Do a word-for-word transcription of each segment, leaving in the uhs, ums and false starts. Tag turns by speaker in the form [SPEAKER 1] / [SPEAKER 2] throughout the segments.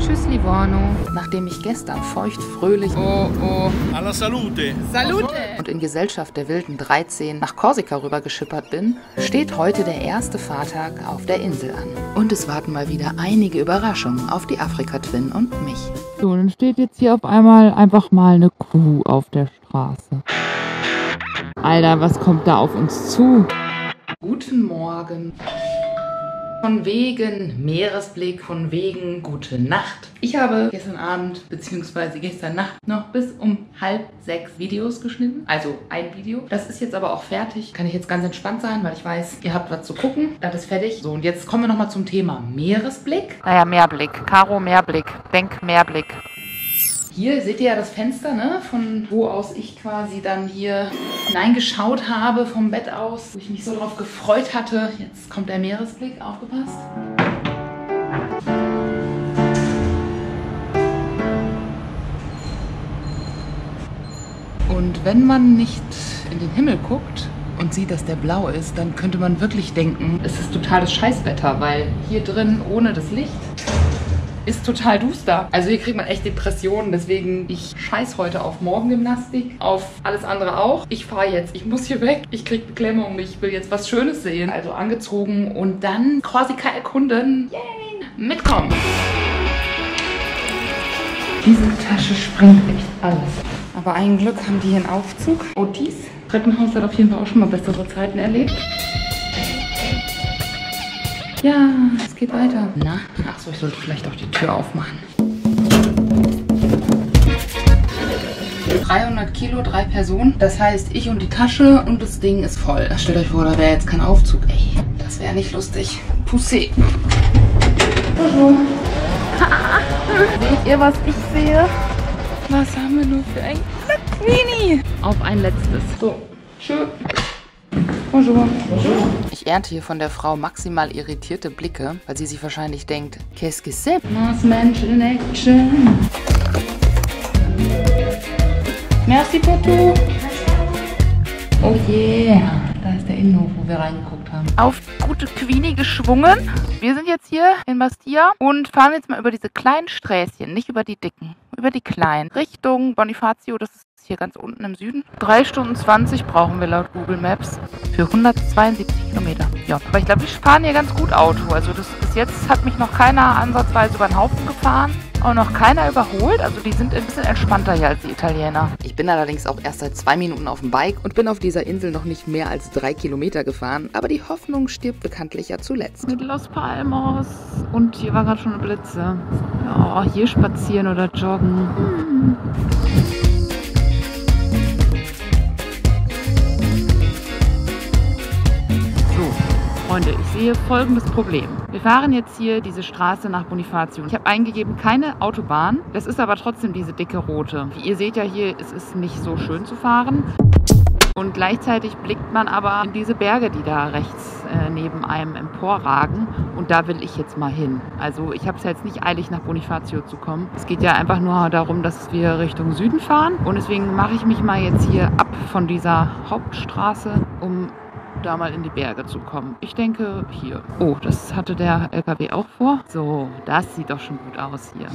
[SPEAKER 1] Tschüss, Livorno. Nachdem ich gestern feucht, fröhlich oh, oh,
[SPEAKER 2] alla salute.
[SPEAKER 1] Salute und in Gesellschaft der wilden dreizehn nach Korsika rüber geschippert bin, steht heute der erste Fahrtag auf der Insel an. Und es warten mal wieder einige Überraschungen auf die Afrika-Twin und mich.
[SPEAKER 3] So, dann steht jetzt hier auf einmal einfach mal eine Kuh auf der Straße. Alter, was kommt da auf uns zu?
[SPEAKER 1] Guten Morgen. Von wegen Meeresblick, von wegen gute Nacht. Ich habe gestern Abend bzw. gestern Nacht noch bis um halb sechs Videos geschnitten. Also ein Video. Das ist jetzt aber auch fertig. Kann ich jetzt ganz entspannt sein, weil ich weiß, ihr habt was zu gucken. Das ist fertig. So, und jetzt kommen wir nochmal zum Thema Meeresblick.
[SPEAKER 3] Naja, Meerblick. Caro, Meerblick. Denk Meerblick.
[SPEAKER 1] Hier seht ihr ja das Fenster, ne? Von wo aus ich quasi dann hier hineingeschaut habe vom Bett aus, wo ich mich so drauf gefreut hatte. Jetzt kommt der Meeresblick, aufgepasst. Und wenn man nicht in den Himmel guckt und sieht, dass der blau ist, dann könnte man wirklich denken, es ist totales Scheißwetter, weil hier drin ohne das Licht ist total duster. Also hier kriegt man echt Depressionen, deswegen ich scheiß heute auf Morgengymnastik, auf alles andere auch. Ich fahre jetzt, ich muss hier weg, ich krieg Beklemmung, ich will jetzt was Schönes sehen. Also angezogen und dann Korsika erkunden. Yay! Mitkommen! Diese Tasche springt echt alles. Aber ein Glück haben die hier einen Aufzug. Otis. Treppenhaus hat auf jeden Fall auch schon mal bessere Zeiten erlebt. Ja, es geht weiter. Na, ach so, ich sollte vielleicht auch die Tür aufmachen. dreihundert Kilo, drei Personen. Das heißt, ich und die Tasche und das Ding ist voll. Stellt euch vor, da wäre jetzt kein Aufzug. Ey, das wäre nicht lustig. Poussé. Bonjour.
[SPEAKER 3] Seht ihr, was ich sehe?
[SPEAKER 1] Was haben wir nur für ein Queenie? Auf ein letztes. So, tschö. Bonjour. Bonjour. Ich ernte hier von der Frau maximal irritierte Blicke, weil sie sich wahrscheinlich denkt, qu'est-ce que c'est? Mass Menschen in Action. Merci pour tout. Oh yeah. Da ist der Innenhof, wo wir reingeguckt haben.
[SPEAKER 3] Auf gute Queenie geschwungen. Wir sind jetzt hier in Bastia und fahren jetzt mal über diese kleinen Sträßchen, nicht über die dicken, über die kleinen. Richtung Bonifacio, das ist hier ganz unten im Süden. drei Stunden zwanzig brauchen wir laut Google Maps für hundertzweiundsiebzig Kilometer. Ja, aber ich glaube, wir fahren hier ganz gut Auto. Also das, bis jetzt hat mich noch keiner ansatzweise über den Haufen gefahren. Auch noch keiner überholt. Also die sind ein bisschen entspannter hier als die Italiener.
[SPEAKER 1] Ich bin allerdings auch erst seit zwei Minuten auf dem Bike und bin auf dieser Insel noch nicht mehr als drei Kilometer gefahren. Aber die Hoffnung stirbt bekanntlich ja zuletzt.
[SPEAKER 3] Mit Los Palmos. Und hier war gerade schon eine Blitze. Ja, hier spazieren oder joggen. Hm. Freunde, ich sehe folgendes Problem. Wir fahren jetzt hier diese Straße nach Bonifacio. Ich habe eingegeben, keine Autobahn. Das ist aber trotzdem diese dicke rote. Wie ihr seht ja hier, es ist nicht so schön zu fahren. Und gleichzeitig blickt man aber in diese Berge, die da rechts äh, neben einem emporragen. Und da will ich jetzt mal hin. Also ich habe es jetzt nicht eilig, nach Bonifacio zu kommen. Es geht ja einfach nur darum, dass wir Richtung Süden fahren. Und deswegen mache ich mich mal jetzt hier ab von dieser Hauptstraße, um da mal in die Berge zu kommen. Ich denke hier. Oh, das hatte der L K W auch vor. So, das sieht doch schon gut aus hier.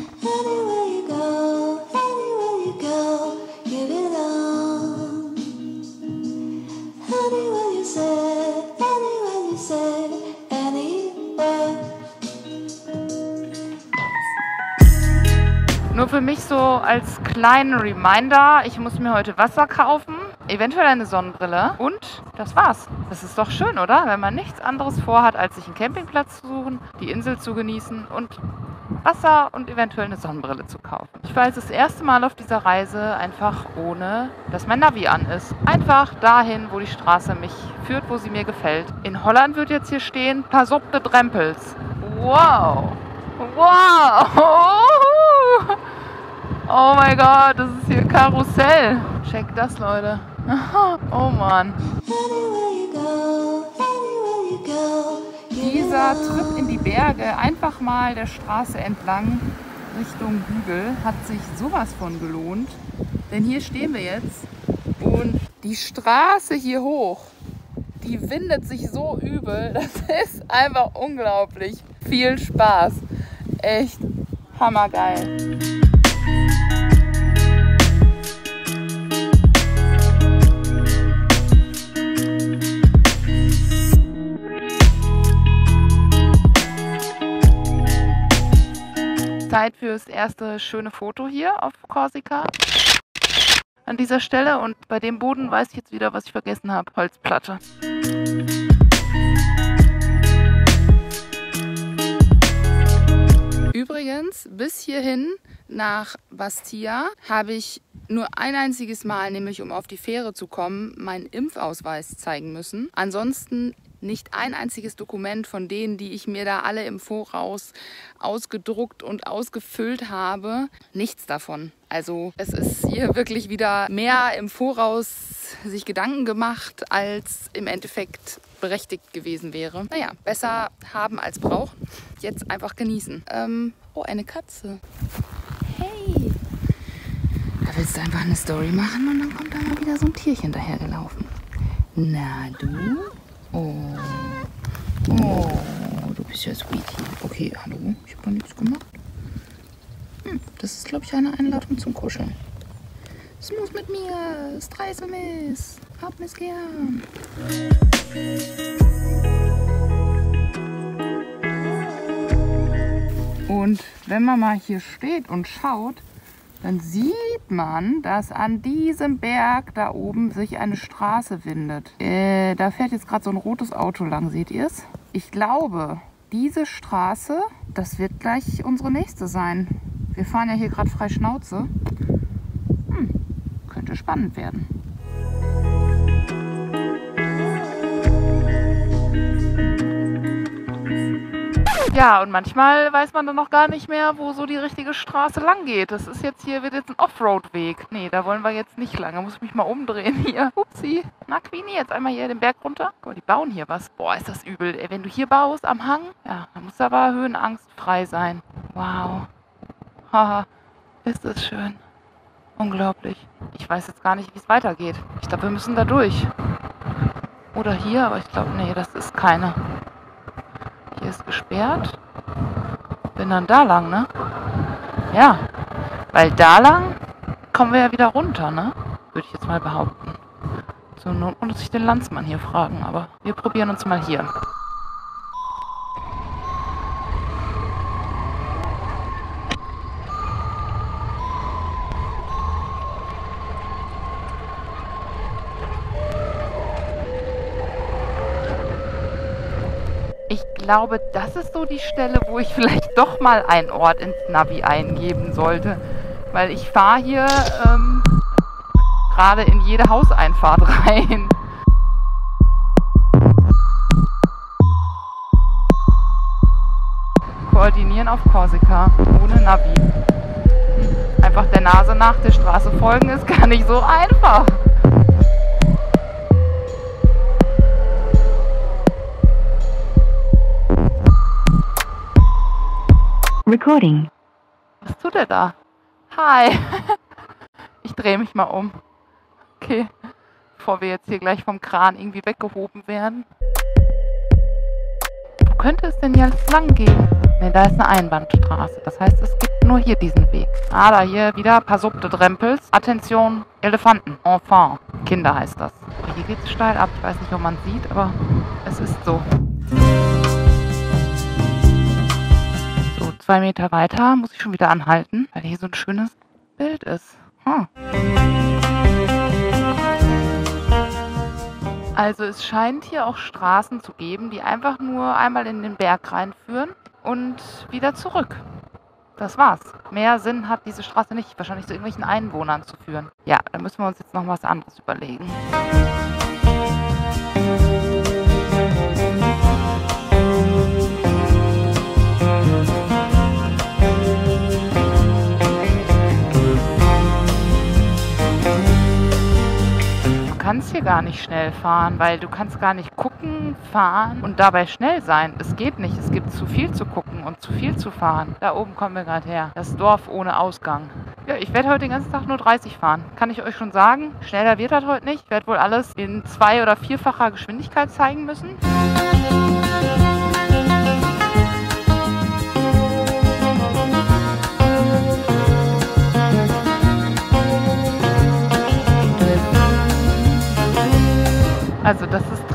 [SPEAKER 3] Nur für mich so als kleinen Reminder, ich muss mir heute Wasser kaufen, eventuell eine Sonnenbrille und das war's. Das ist doch schön, oder? Wenn man nichts anderes vorhat, als sich einen Campingplatz zu suchen, die Insel zu genießen und Wasser und eventuell eine Sonnenbrille zu kaufen. Ich war jetzt das erste Mal auf dieser Reise einfach ohne, dass mein Navi an ist. Einfach dahin, wo die Straße mich führt, wo sie mir gefällt. In Holland wird jetzt hier stehen, Pasopte Drempels. Wow! Wow! Oh mein Gott, das ist hier Karussell. Check das, Leute. Oh Mann. Dieser Trip in die Berge, einfach mal der Straße entlang Richtung Hügel, hat sich sowas von gelohnt. Denn hier stehen wir jetzt und die Straße hier hoch, die windet sich so übel. Das ist einfach unglaublich. Viel Spaß. Echt Hammergeil. Zeit fürs erste schöne Foto hier auf Korsika. An dieser Stelle, und bei dem Boden weiß ich jetzt wieder, was ich vergessen habe. Holzplatte. Übrigens, bis hierhin nach Bastia habe ich nur ein einziges Mal, nämlich um auf die Fähre zu kommen, meinen Impfausweis zeigen müssen. Ansonsten nicht ein einziges Dokument von denen, die ich mir da alle im Voraus ausgedruckt und ausgefüllt habe. Nichts davon. Also es ist hier wirklich wieder mehr im Voraus sich Gedanken gemacht, als im Endeffekt berechtigt gewesen wäre. Naja, besser haben als brauchen. Jetzt einfach genießen. Ähm, oh, eine Katze. Hey! Da willst du einfach eine Story machen und dann kommt da mal wieder so ein Tierchen dahergelaufen. Na du? Oh. Oh, du bist ja sweetie. Okay, hallo, ich habe doch nichts gemacht. Hm, das ist, glaube ich, eine Einladung zum Kuscheln. Es muss mit mir, streise mich, hab mich gern. Und wenn man mal hier steht und schaut, dann sieht man, dass an diesem Berg da oben sich eine Straße windet. Äh, da fährt jetzt gerade so ein rotes Auto lang, seht ihr es? Ich glaube, diese Straße, das wird gleich unsere nächste sein. Wir fahren ja hier gerade frei Schnauze. Hm, könnte spannend werden. Ja, und manchmal weiß man dann noch gar nicht mehr, wo so die richtige Straße lang geht. Das ist jetzt hier, wird jetzt ein Offroad-Weg. Nee, da wollen wir jetzt nicht lang. Da muss ich mich mal umdrehen hier. Upsi. Na, Queenie, jetzt einmal hier den Berg runter. Guck mal, die bauen hier was. Boah, ist das übel. Ey, wenn du hier baust am Hang, ja, dann musst du aber höhenangstfrei sein. Wow. Haha, ist das schön. Unglaublich. Ich weiß jetzt gar nicht, wie es weitergeht. Ich glaube, wir müssen da durch. Oder hier, aber ich glaube, nee, das ist keine. Hier ist gesperrt. Bin dann da lang, ne? Ja, weil da lang kommen wir ja wieder runter, ne? Würde ich jetzt mal behaupten. So, nun muss ich den Landsmann hier fragen, aber wir probieren uns mal hier. Ich glaube, das ist so die Stelle, wo ich vielleicht doch mal einen Ort ins Navi eingeben sollte. Weil ich fahre hier ähm, gerade in jede Hauseinfahrt rein. Koordinieren auf Korsika, ohne Navi. Hm. Einfach der Nase nach der Straße folgen ist gar nicht so einfach.
[SPEAKER 2] Recording.
[SPEAKER 3] Was tut er da? Hi. Ich drehe mich mal um. Okay. Bevor wir jetzt hier gleich vom Kran irgendwie weggehoben werden. Wo könnte es denn jetzt lang gehen? Ne, da ist eine Einbahnstraße. Das heißt, es gibt nur hier diesen Weg. Ah, da hier wieder ein paar Suppte Drempels. Attention, Elefanten. Enfant. Kinder heißt das. Hier geht es steil ab. Ich weiß nicht, ob man es sieht, aber es ist so. Zwei Meter weiter muss ich schon wieder anhalten, weil hier so ein schönes Bild ist. Hm. Also es scheint hier auch Straßen zu geben, die einfach nur einmal in den Berg reinführen und wieder zurück. Das war's. Mehr Sinn hat diese Straße nicht, wahrscheinlich zu irgendwelchen Einwohnern zu führen. Ja, da müssen wir uns jetzt noch was anderes überlegen. Du kannst hier gar nicht schnell fahren, weil du kannst gar nicht gucken, fahren und dabei schnell sein. Es geht nicht. Es gibt zu viel zu gucken und zu viel zu fahren. Da oben kommen wir gerade her. Das Dorf ohne Ausgang. Ja, ich werde heute den ganzen Tag nur dreißig fahren. Kann ich euch schon sagen. Schneller wird das heute nicht. Ich werde wohl alles in zwei- oder vierfacher Geschwindigkeit zeigen müssen.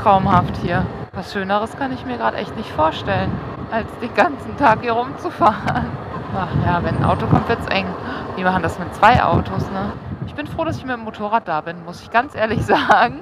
[SPEAKER 3] traumhaft hier. Was Schöneres kann ich mir gerade echt nicht vorstellen, als den ganzen Tag hier rumzufahren. Ach ja, wenn ein Auto kommt, wird's eng. Wir machen das mit zwei Autos, ne? Ich bin froh, dass ich mit dem Motorrad da bin, muss ich ganz ehrlich sagen.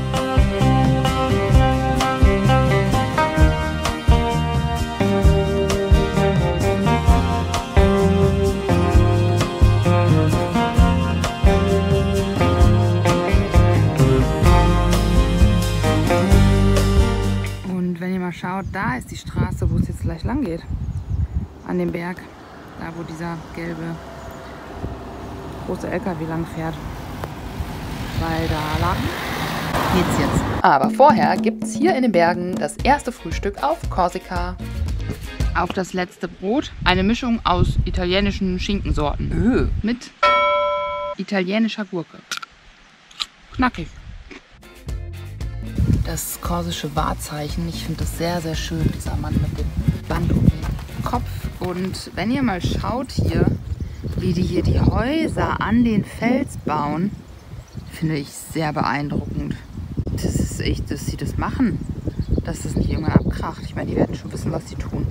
[SPEAKER 3] Schaut, da ist die Straße, wo es jetzt gleich lang geht. An dem Berg. Da, wo dieser gelbe große L K W lang fährt. Weil da lang geht's jetzt.
[SPEAKER 1] Aber vorher gibt's hier in den Bergen das erste Frühstück auf Korsika.
[SPEAKER 3] Auf das letzte Brot eine Mischung aus italienischen Schinkensorten.
[SPEAKER 1] Öh.
[SPEAKER 3] Mit italienischer Gurke. Knackig.
[SPEAKER 1] Das korsische Wahrzeichen, ich finde das sehr, sehr schön, dieser Mann mit dem Band um den Kopf.
[SPEAKER 3] Und wenn ihr mal schaut hier, wie die hier die Häuser an den Fels bauen, finde ich sehr beeindruckend. Das ist echt, dass sie das machen, dass das nicht irgendwann abkracht. Ich meine, die werden schon wissen, was sie tun.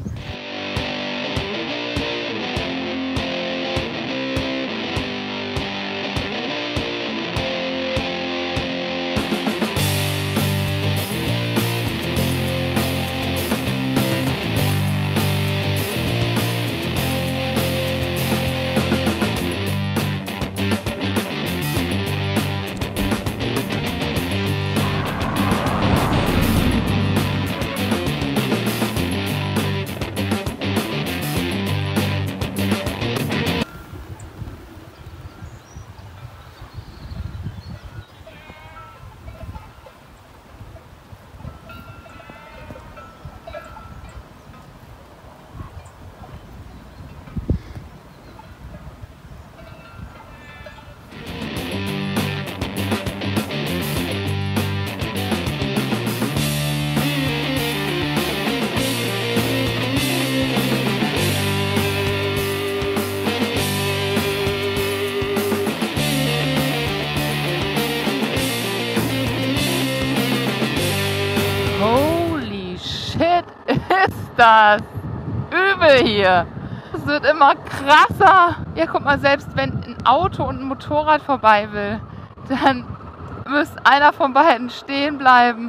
[SPEAKER 3] Das übel hier. Es wird immer krasser. Ja, guck mal, selbst wenn ein Auto und ein Motorrad vorbei will, dann müsste einer von beiden stehen bleiben.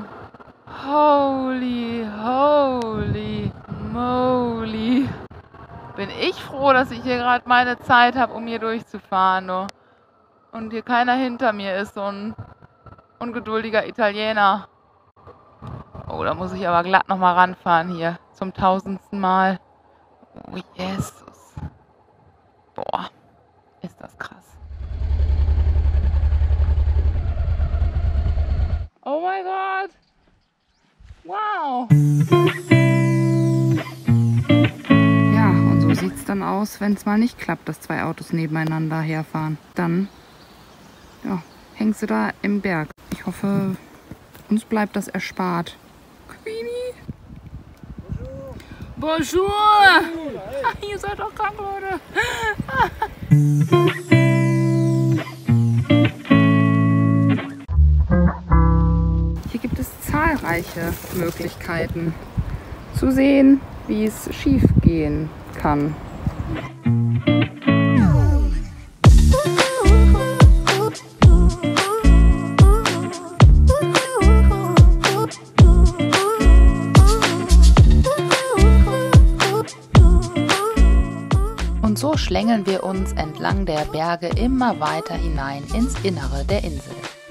[SPEAKER 3] Holy, holy moly. Bin ich froh, dass ich hier gerade meine Zeit habe, um hier durchzufahren. Nur. Und hier keiner hinter mir ist, so ein ungeduldiger Italiener. Oh, da muss ich aber glatt nochmal ranfahren hier. Zum tausendsten Mal. Oh, Jesus. Boah, ist das krass. Oh mein Gott. Wow. Ja, und so sieht es dann aus, wenn es mal nicht klappt, dass zwei Autos nebeneinander herfahren. Dann ja, hängst du da im Berg. Ich hoffe, uns bleibt das erspart. Queenie. Bonjour! Bonjour. Ihr seid doch krank, Leute! Hier gibt es zahlreiche Möglichkeiten zu sehen, wie es schief gehen kann.
[SPEAKER 1] Und so schlängeln wir uns entlang der Berge immer weiter hinein ins Innere der Insel.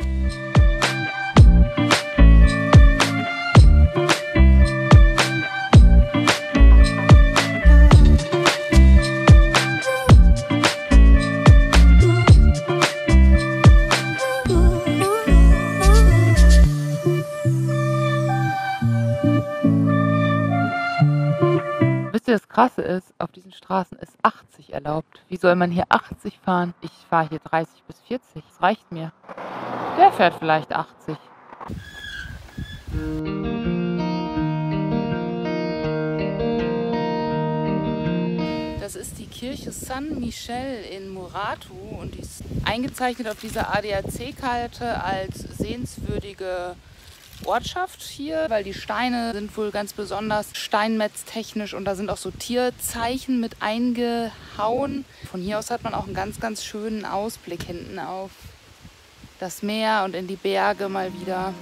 [SPEAKER 3] Das Krasse ist, auf diesen Straßen ist achtzig erlaubt. Wie soll man hier achtzig fahren? Ich fahre hier dreißig bis vierzig. Das reicht mir. Der fährt vielleicht achtzig. Das ist die Kirche San Michele in Muratu und die ist eingezeichnet auf dieser A D A C-Karte als sehenswürdige
[SPEAKER 1] Ortschaft hier, weil die Steine sind wohl ganz besonders steinmetztechnisch und da sind auch so Tierzeichen mit eingehauen. Von hier aus hat man auch einen ganz, ganz schönen Ausblick hinten auf das Meer und in die Berge mal wieder.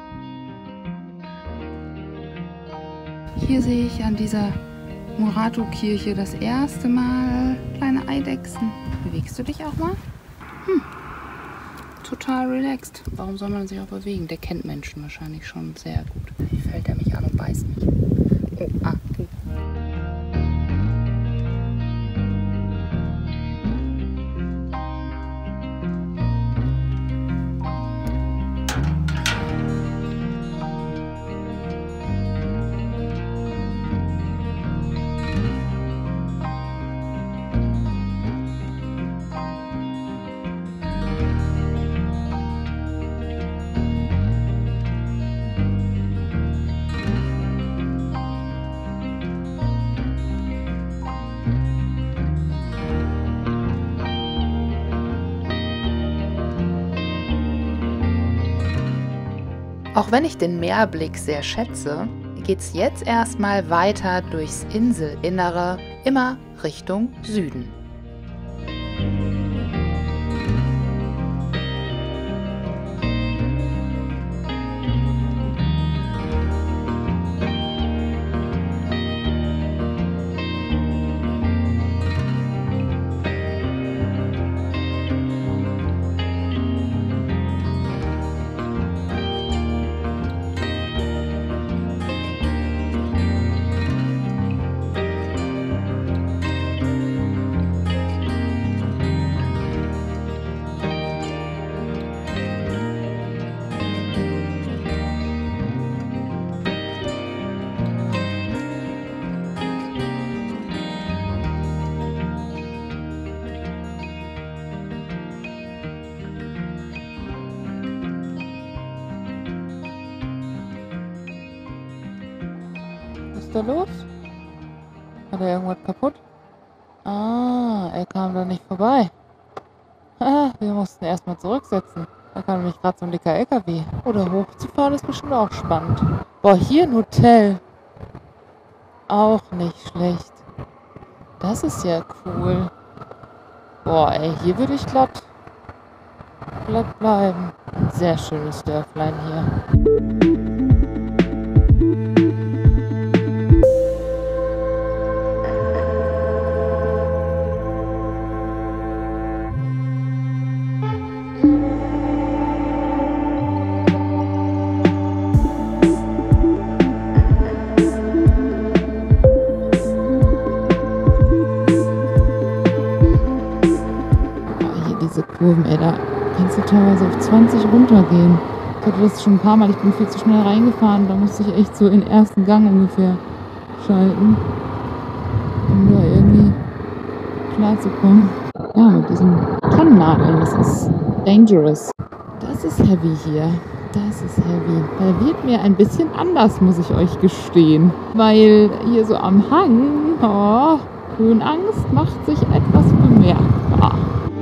[SPEAKER 1] Hier sehe ich an dieser Murato-Kirche das erste Mal kleine Eidechsen. Bewegst du dich auch mal? Hm. Total relaxed. Warum soll man sich auch bewegen? Der kennt Menschen wahrscheinlich schon sehr gut. Hier fällt er mich an und beißt mich. Oh, ah, oh. Auch wenn ich den Meerblick sehr schätze, geht's jetzt erstmal weiter durchs Inselinnere, immer Richtung Süden. Was ist da los? Hat er irgendwas kaputt? Ah, er kam da nicht vorbei. Ah, wir mussten erstmal zurücksetzen. Da kam nämlich gerade so ein dicker L K W. Oder hochzufahren ist bestimmt auch spannend. Boah, hier ein Hotel. Auch nicht schlecht. Das ist ja cool. Boah, ey, hier würde ich glatt, glatt bleiben. Ein sehr schönes Dörflein hier. Kurven, ey, da kannst du teilweise auf zwanzig runtergehen. Ich hatte das schon ein paar Mal, ich bin viel zu schnell reingefahren, da musste ich echt so in den ersten Gang ungefähr schalten, um da irgendwie klar zu kommen. Ja, mit diesen Tonnennadeln, das ist dangerous. Das ist heavy hier, das ist heavy. Da wird mir ein bisschen anders, muss ich euch gestehen, weil hier so am Hang, oh, Höhenangst macht sich etwas bemerkbar.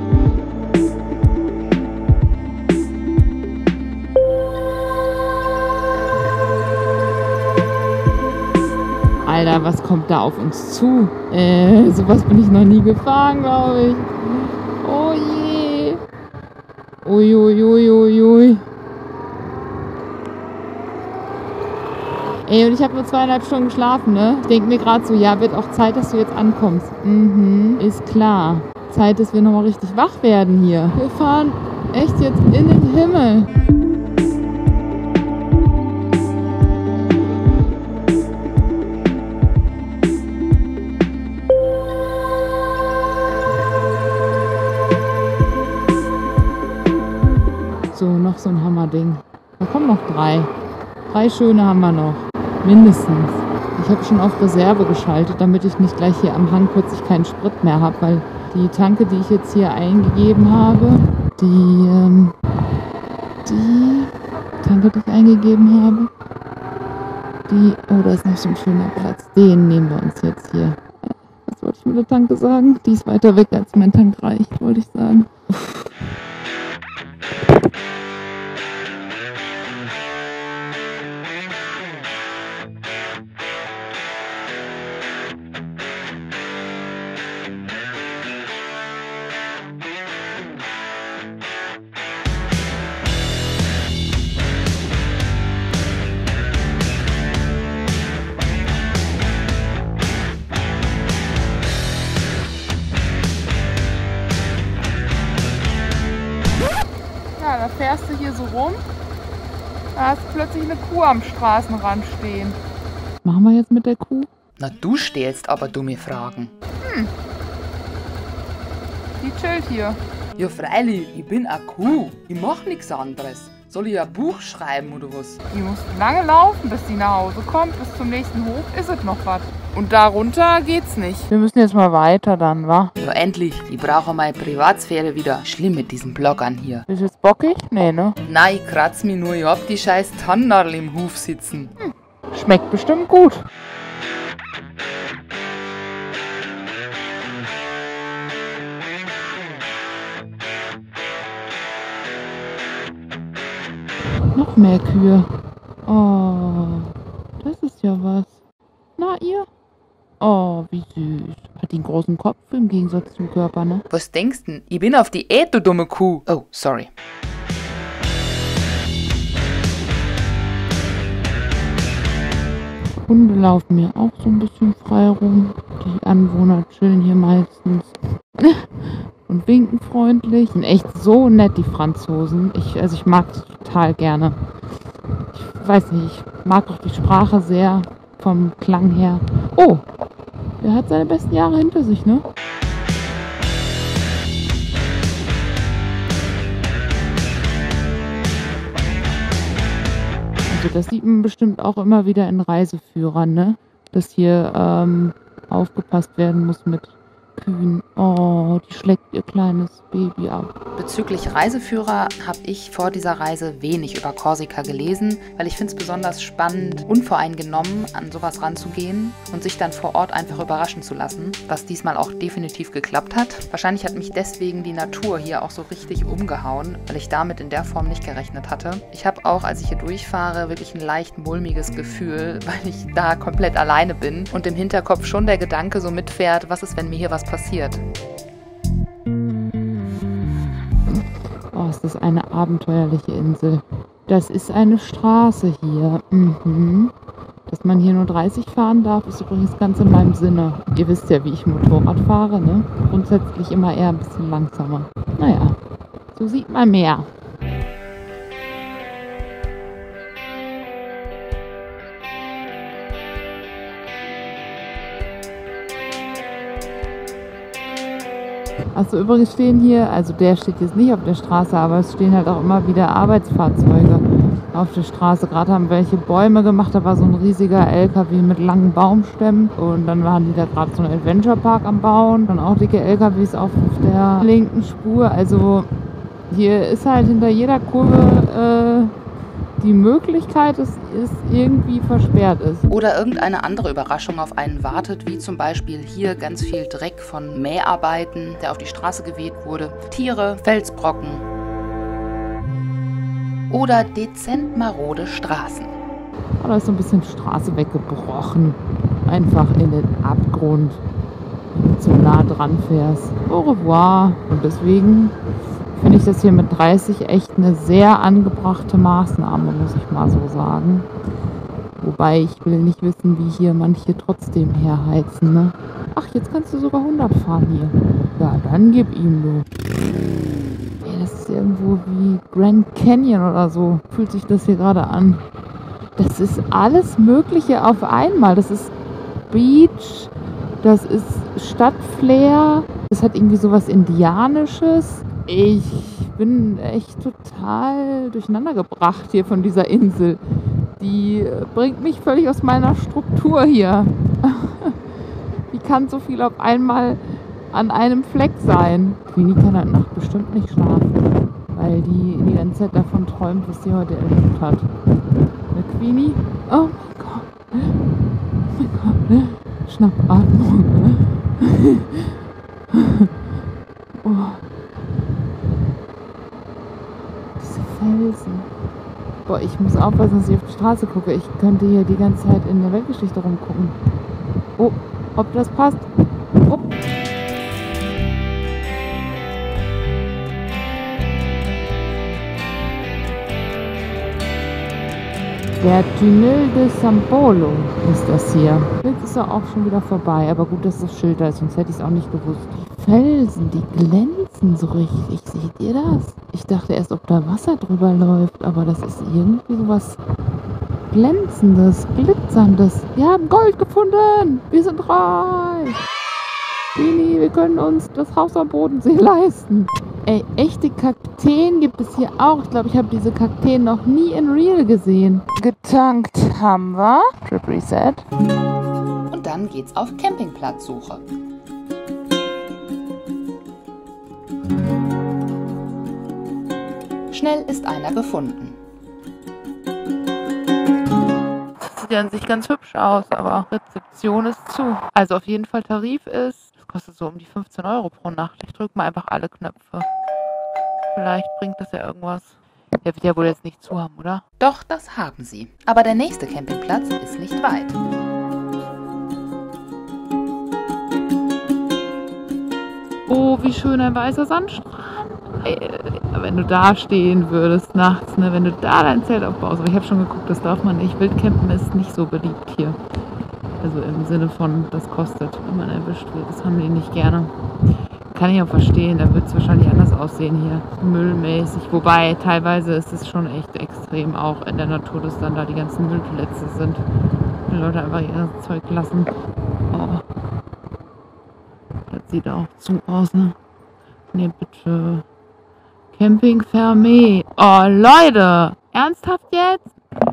[SPEAKER 1] Alter, was kommt da auf uns zu? Äh, sowas bin ich noch nie gefahren, glaube ich. Oh je. Uiuiuiui. Ui, ui, ui. Ey, und ich habe nur zweieinhalb Stunden geschlafen, ne? Ich denke mir gerade so, ja, wird auch Zeit, dass du jetzt ankommst. Mhm, ist klar. Zeit, dass wir nochmal richtig wach werden hier. Wir fahren echt jetzt in den Himmel. So, noch so ein Hammerding. Da kommen noch drei. Drei schöne haben wir noch. Mindestens. Ich habe schon auf Reserve geschaltet, damit ich nicht gleich hier am Hang plötzlich keinen Sprit mehr habe, weil die Tanke, die ich jetzt hier eingegeben habe, die, ähm, die Tanke, die ich eingegeben habe, die, oh, da ist noch so ein schöner Platz. Den nehmen wir uns jetzt hier. Was wollte ich mit der Tanke sagen? Die ist weiter weg, als mein Tank reicht, wollte ich sagen.
[SPEAKER 3] da fährst du hier so rum, da hast du plötzlich eine Kuh am Straßenrand stehen. Was machen wir jetzt mit der Kuh?
[SPEAKER 1] Na, du stellst aber dumme Fragen.
[SPEAKER 3] Hm. Die chillt hier.
[SPEAKER 1] Ja, freilich, ich bin eine Kuh. Ich mach nichts anderes. Soll ich ein Buch schreiben oder was?
[SPEAKER 3] Die muss lange laufen, bis sie nach Hause kommt. Bis zum nächsten Hof ist es noch was. Und da runter geht's nicht. Wir müssen jetzt mal weiter dann, wa?
[SPEAKER 1] Ja, endlich. Ich brauche meine Privatsphäre wieder. Schlimm mit diesen Bloggern hier.
[SPEAKER 3] Bist du jetzt bockig? Nee, ne?
[SPEAKER 1] Nein, ich kratz mich nur. Ich hab die scheiß Tannennadeln im Hof sitzen.
[SPEAKER 3] Hm. Schmeckt bestimmt gut. Noch mehr Kühe. Oh, das ist ja was. Na, ihr? Oh, wie süß. Hat die einen großen Kopf im Gegensatz zum Körper, ne?
[SPEAKER 1] Was denkst du? Ich bin auf Diät, du dumme Kuh. Oh, sorry.
[SPEAKER 3] Hunde laufen mir auch so ein bisschen frei rum. Die Anwohner chillen hier meistens. Und winken freundlich. Sind echt so nett, die Franzosen. Ich, also ich mag es total gerne. Ich weiß nicht, ich mag auch die Sprache sehr vom Klang her. Oh, der hat seine besten Jahre hinter sich, ne? Also das sieht man bestimmt auch immer wieder in Reiseführern, ne? Dass hier ähm, aufgepasst werden muss mit Kühen. Oh, die schlägt ihr kleines Baby ab.
[SPEAKER 1] Bezüglich Reiseführer habe ich vor dieser Reise wenig über Korsika gelesen, weil ich finde es besonders spannend, unvoreingenommen an sowas ranzugehen und sich dann vor Ort einfach überraschen zu lassen, was diesmal auch definitiv geklappt hat. Wahrscheinlich hat mich deswegen die Natur hier auch so richtig umgehauen, weil ich damit in der Form nicht gerechnet hatte. Ich habe auch, als ich hier durchfahre, wirklich ein leicht mulmiges Gefühl, weil ich da komplett alleine bin und im Hinterkopf schon der Gedanke so mitfährt, was ist, wenn mir hier was passiert.
[SPEAKER 3] Oh, ist das eine abenteuerliche Insel. Das ist eine Straße hier. Mhm. Dass man hier nur dreißig fahren darf, ist übrigens ganz in meinem Sinne. Ihr wisst ja, wie ich Motorrad fahre, ne? Grundsätzlich immer eher ein bisschen langsamer. Naja, so sieht man mehr. Achso, übrigens stehen hier, also der steht jetzt nicht auf der Straße, aber es stehen halt auch immer wieder Arbeitsfahrzeuge auf der Straße. Gerade haben welche Bäume gemacht, da war so ein riesiger L K W mit langen Baumstämmen und dann waren die da gerade so einen Adventure Park am Bauen. Dann auch dicke L K Ws auf der linken Spur. Also hier ist halt hinter jeder Kurve äh, die Möglichkeit, dass es irgendwie versperrt ist.
[SPEAKER 1] Oder irgendeine andere Überraschung auf einen wartet, wie zum Beispiel hier ganz viel Dreck von Mäharbeiten, der auf die Straße geweht wurde, Tiere, Felsbrocken oder dezent marode Straßen.
[SPEAKER 3] Oh, da ist so ein bisschen Straße weggebrochen. Einfach in den Abgrund, wenn du zu nah dran fährst. Au revoir. Und deswegen finde ich das hier mit dreißig echt eine sehr angebrachte Maßnahme, muss ich mal so sagen. Wobei ich will nicht wissen, wie hier manche trotzdem herheizen, ne? Ach, jetzt kannst du sogar hundert fahren hier. Ja, dann gib ihm du. Ey, das ist irgendwo wie Grand Canyon oder so. Fühlt sich das hier gerade an. Das ist alles Mögliche auf einmal. Das ist Beach, das ist Stadtflair, das hat irgendwie sowas Indianisches. Ich bin echt total durcheinander gebracht hier von dieser Insel. Die bringt mich völlig aus meiner Struktur hier. Wie kann so viel auf einmal an einem Fleck sein? Queenie kann heute Nacht bestimmt nicht schlafen, weil die die ganze Zeit davon träumt, was sie heute erlebt hat. Ne, Queenie? Oh mein Gott. Oh mein Gott. Schnappatmung. Oh. Felsen. Boah, ich muss aufpassen, dass ich auf die Straße gucke. Ich könnte hier die ganze Zeit in der Weltgeschichte rumgucken. Oh, ob das passt? Oh. Der Tunnel de San Polo ist das hier. Jetzt ist er auch schon wieder vorbei, aber gut, dass das Schild da ist, sonst hätte ich es auch nicht gewusst. Die Felsen, die glänzen so richtig. Seht ihr das? Ich dachte erst, ob da Wasser drüber läuft, aber das ist irgendwie sowas Glänzendes, Glitzerndes. Wir haben Gold gefunden! Wir sind reich! Bini, wir können uns das Haus am Bodensee leisten. Ey, echte Kakteen gibt es hier auch. Ich glaube, ich habe diese Kakteen noch nie in Real gesehen. Getankt haben wir. Trip Reset.
[SPEAKER 1] Und dann geht's auf Campingplatzsuche. Schnell ist einer gefunden.
[SPEAKER 3] Sieht ja an sich ganz hübsch aus, aber Rezeption ist zu. Also auf jeden Fall Tarif ist, das kostet so um die fünfzehn Euro pro Nacht. Ich drücke mal einfach alle Knöpfe. Vielleicht bringt das ja irgendwas. Der wird ja wohl jetzt nicht zu haben, oder?
[SPEAKER 1] Doch, das haben sie. Aber der nächste Campingplatz ist nicht weit.
[SPEAKER 3] Oh, wie schön ein weißer Sandstrand. Ey, wenn du da stehen würdest nachts, ne, wenn du da dein Zelt aufbaust. Aber ich habe schon geguckt, das darf man nicht. Wildcampen ist nicht so beliebt hier. Also im Sinne von, das kostet, wenn man erwischt wird. Das haben die nicht gerne. Kann ich auch verstehen, da wird es wahrscheinlich anders aussehen hier. Müllmäßig. Wobei, teilweise ist es schon echt extrem auch in der Natur, dass dann da die ganzen Müllplätze sind. Die Leute einfach ihr Zeug lassen. Oh. Das sieht auch zu aus, ne? Ne, bitte. Camping Fermé. Oh, Leute! Ernsthaft jetzt?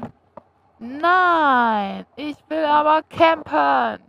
[SPEAKER 3] Nein! Ich will aber campen!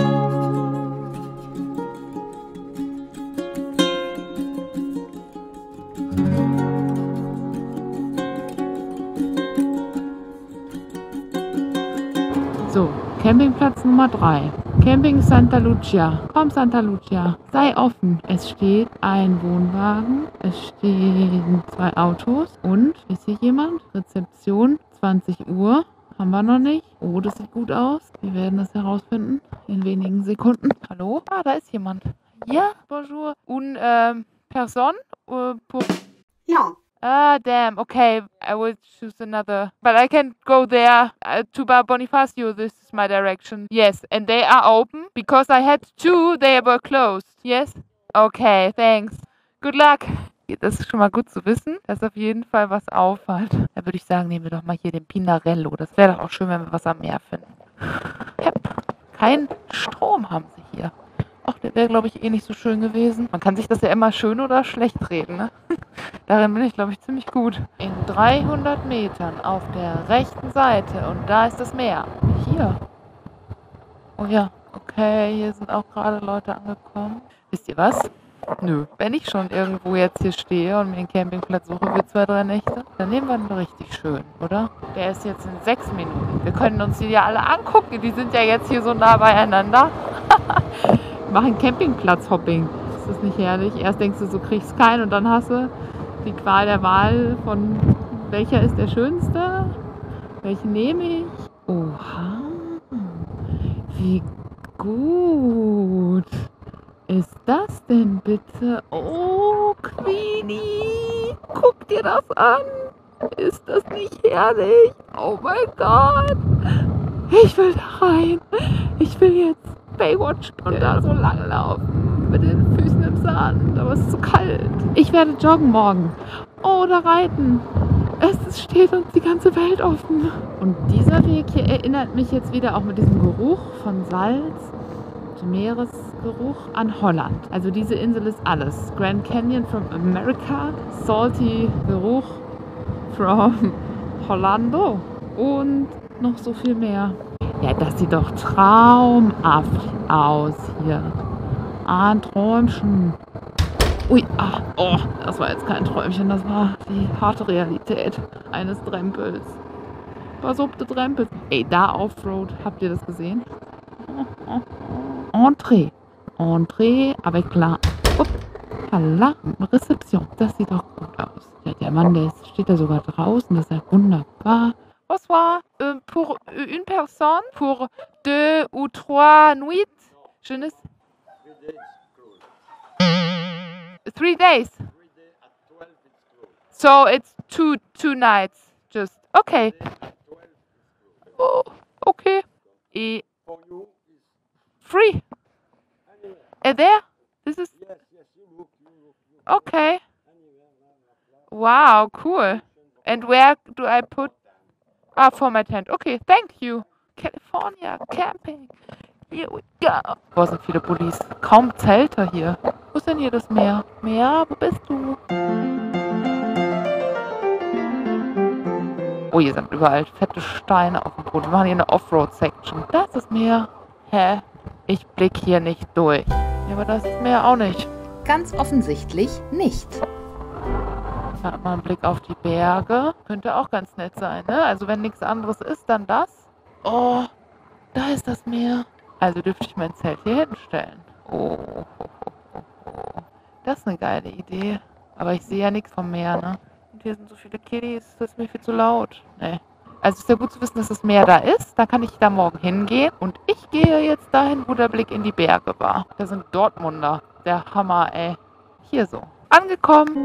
[SPEAKER 3] So, Campingplatz Nummer drei. Camping Santa Lucia. Komm, Santa Lucia. Sei offen. Es steht ein Wohnwagen. Es stehen zwei Autos. Und, ist hier jemand? Rezeption, zwanzig Uhr. Haben wir noch nicht. Oh, das sieht gut aus. Wir werden das herausfinden in wenigen Sekunden. Hallo? Ah, da ist jemand. Ja, bonjour. Un, ähm, person? Uh, pour...
[SPEAKER 4] No.
[SPEAKER 3] Ah, damn. Okay, I will choose another. But I can't go there uh, to Bar Bonifacio. This is my direction. Yes, and they are open because I had two. They were closed. Yes? Okay, thanks. Good luck. Das ist schon mal gut zu wissen, dass auf jeden Fall was auffällt. Da würde ich sagen, nehmen wir doch mal hier den Pinarello. Das wäre doch auch schön, wenn wir was am Meer finden. Yep. Kein Strom haben sie hier. Ach, der wäre, glaube ich, eh nicht so schön gewesen. Man kann sich das ja immer schön oder schlecht reden, ne? Darin bin ich, glaube ich, ziemlich gut. In dreihundert Metern auf der rechten Seite und da ist das Meer. Hier. Oh ja, okay, hier sind auch gerade Leute angekommen. Wisst ihr was? Nö. Wenn ich schon irgendwo jetzt hier stehe und mir einen Campingplatz suche für zwei, drei Nächte, dann nehmen wir den richtig schön, oder? Der ist jetzt in sechs Minuten. Wir können uns die ja alle angucken. Die sind ja jetzt hier so nah beieinander. Machen Campingplatz-Hopping. Ist das nicht herrlich? Erst denkst du, du kriegst keinen und dann hast du die Qual der Wahl von welcher ist der schönste? Welchen nehme ich? Oha. Wie gut ist das denn bitte? Oh, Queenie. Guck dir das an. Ist das nicht herrlich? Oh mein Gott. Ich will da rein. Ich will jetzt Baywatch und da so lang laufen mit den Füßen im Sand, aber es ist so kalt. Ich werde joggen morgen oder reiten. Es steht uns die ganze Welt offen. Und dieser Weg hier erinnert mich jetzt wieder auch mit diesem Geruch von Salz und Meeresgeruch an Holland. Also diese Insel ist alles. Grand Canyon from America, salty Geruch from Hollando und noch so viel mehr. Ja, das sieht doch traumhaft aus hier. Ah, ein Träumchen. Ui, ah, oh, das war jetzt kein Träumchen, das war die harte Realität eines Drempels. Versuppte Drempels. Ey, da Offroad, habt ihr das gesehen? Oh, oh, oh. Entree. Entree avec la... Hoppala, Rezeption. Das sieht doch gut aus. Ja, der Mann, der ist, steht da sogar draußen, das ist ja wunderbar. Bonsoir. Euh, pour une personne, pour deux ou trois nuits, je ne sais. Three days. So it's two two nights, just okay. Oh, okay. Et free. And there, this is Okay. Wow, cool. And where do I put... Ah, for my tent. Okay, thank you. California Camping. Here we go. Boah, sind viele Bullis. Kaum Zelte hier. Wo ist denn hier das Meer? Meer, wo bist du? Oh, hier sind überall fette Steine auf dem Boden. Wir machen hier eine Offroad-Section. Da ist das Meer. Hä? Ich blick hier nicht durch. Ja, aber das ist das Meer auch nicht.
[SPEAKER 1] Ganz offensichtlich nicht.
[SPEAKER 3] Da hat man einen Blick auf die Berge. Könnte auch ganz nett sein, ne? Also wenn nichts anderes ist, dann das. Oh, da ist das Meer. Also dürfte ich mein Zelt hier hinstellen. Oh, oh, oh, oh. Das ist eine geile Idee. Aber ich sehe ja nichts vom Meer, ne? Und hier sind so viele Kiddies, das ist mir viel zu laut. Nee. Also es ist ja gut zu wissen, dass das Meer da ist. Da kann ich da morgen hingehen. Und ich gehe jetzt dahin, wo der Blick in die Berge war. Da sind Dortmunder. Der Hammer, ey. Hier so. Angekommen.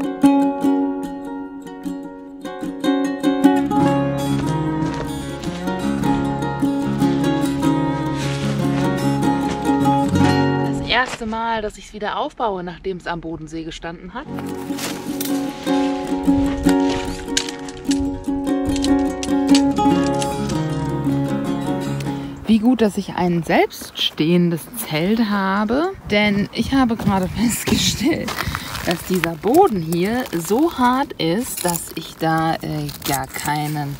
[SPEAKER 1] Das erste Mal, dass ich es wieder aufbaue, nachdem es am Bodensee gestanden hat. Wie gut, dass ich ein selbststehendes Zelt habe, denn ich habe gerade festgestellt, dass dieser Boden hier so hart ist, dass ich da äh, gar keinen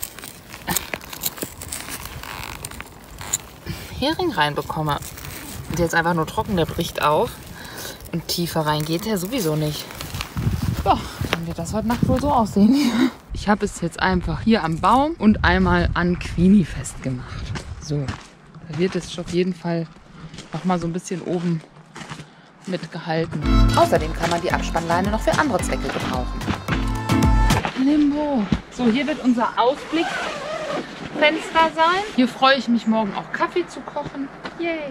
[SPEAKER 1] Hering reinbekomme. Der ist einfach nur trocken, der bricht auf und tiefer rein geht der sowieso nicht. Ja, dann wird das heute Nacht wohl so aussehen. Ich habe es jetzt einfach hier am Baum und einmal an Queenie festgemacht. So, da wird es auf jeden Fall noch mal so ein bisschen oben mitgehalten. Außerdem kann man die Abspannleine noch für andere Zwecke gebrauchen. Limbo. So, hier wird unser Ausblickfenster sein. Hier freue ich mich morgen auch Kaffee zu kochen. Yay!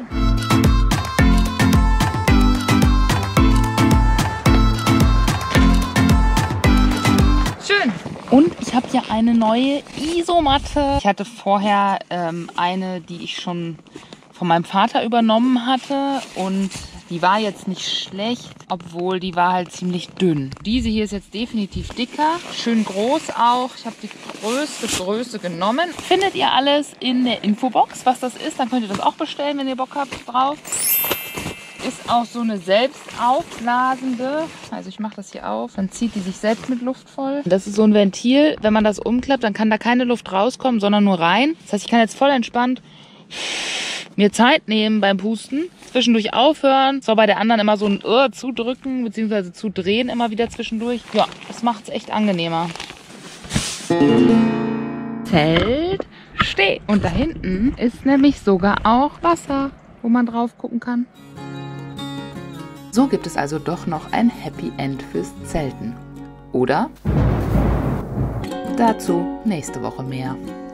[SPEAKER 1] Schön. Und ich habe hier eine neue Isomatte. Ich hatte vorher ähm, eine, die ich schon von meinem Vater übernommen hatte. Und die war jetzt nicht schlecht, obwohl die war halt ziemlich dünn. Diese hier ist jetzt definitiv dicker. Schön groß auch. Ich habe die größte Größe genommen. Findet ihr alles in der Infobox, was das ist. Dann könnt ihr das auch bestellen, wenn ihr Bock habt drauf. Ist auch so eine selbst aufblasende, also ich mache das hier auf, dann zieht die sich selbst mit Luft voll. Das ist so ein Ventil, wenn man das umklappt, dann kann da keine Luft rauskommen, sondern nur rein. Das heißt, ich kann jetzt voll entspannt mir Zeit nehmen beim Pusten, zwischendurch aufhören. So bei der anderen immer so ein uh, zudrücken bzw. zudrehen immer wieder zwischendurch. Ja, das macht es echt angenehmer. Zelt steht. Und da hinten ist nämlich sogar auch Wasser, wo man drauf gucken kann. So gibt es also doch noch ein Happy End fürs Zelten. Oder? Dazu nächste Woche mehr.